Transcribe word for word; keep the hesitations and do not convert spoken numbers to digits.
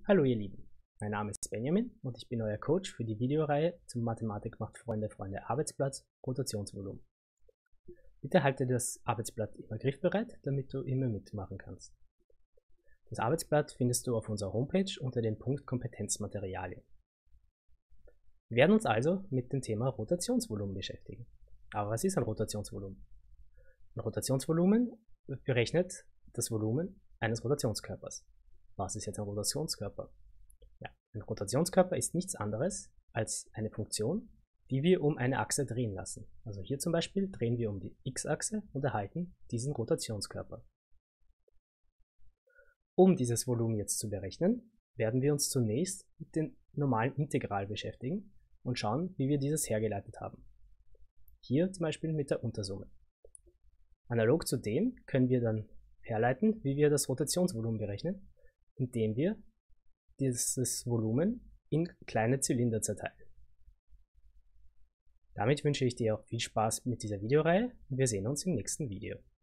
Hallo ihr Lieben, mein Name ist Benjamin und ich bin euer Coach für die Videoreihe zum Mathematik macht Freunde, Freunde Arbeitsplatz Rotationsvolumen. Bitte halte das Arbeitsblatt immer griffbereit, damit du immer mitmachen kannst. Das Arbeitsblatt findest du auf unserer Homepage unter dem Punkt Kompetenzmaterialien. Wir werden uns also mit dem Thema Rotationsvolumen beschäftigen. Aber was ist ein Rotationsvolumen? Ein Rotationsvolumen berechnet das Volumen eines Rotationskörpers. Was ist jetzt ein Rotationskörper? Ja, ein Rotationskörper ist nichts anderes als eine Funktion, die wir um eine Achse drehen lassen. Also hier zum Beispiel drehen wir um die x-Achse und erhalten diesen Rotationskörper. Um dieses Volumen jetzt zu berechnen, werden wir uns zunächst mit dem normalen Integral beschäftigen und schauen, wie wir dieses hergeleitet haben. Hier zum Beispiel mit der Untersumme. Analog zu dem können wir dann herleiten, wie wir das Rotationsvolumen berechnen, indem wir dieses Volumen in kleine Zylinder zerteilen. Damit wünsche ich dir auch viel Spaß mit dieser Videoreihe und wir sehen uns im nächsten Video.